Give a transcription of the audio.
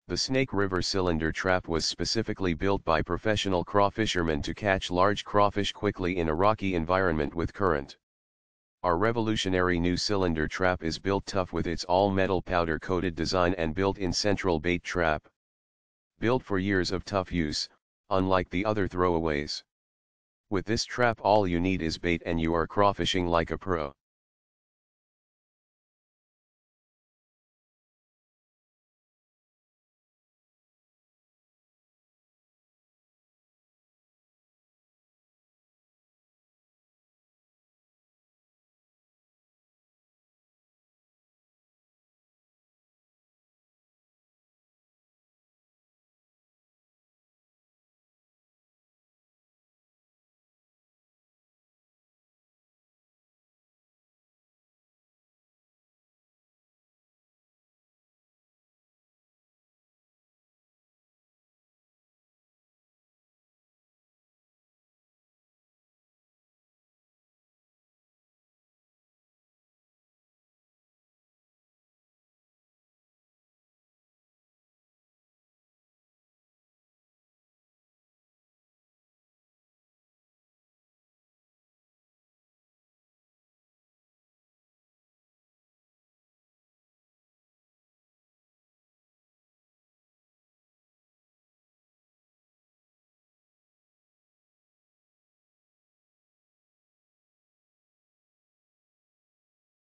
The Snake River cylinder trap was specifically built by professional crawfishermen to catch large crawfish quickly in a rocky environment with current. Our revolutionary new cylinder trap is built tough with its all-metal powder-coated design and built-in central bait trap. Built for years of tough use, unlike the other throwaways. With this trap all you need is bait and you are crawfishing like a pro.